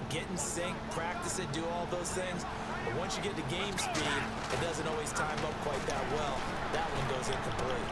get in sync, practice it, do all those things. But once you get to game speed, it doesn't always time up quite that well. That one goes incomplete.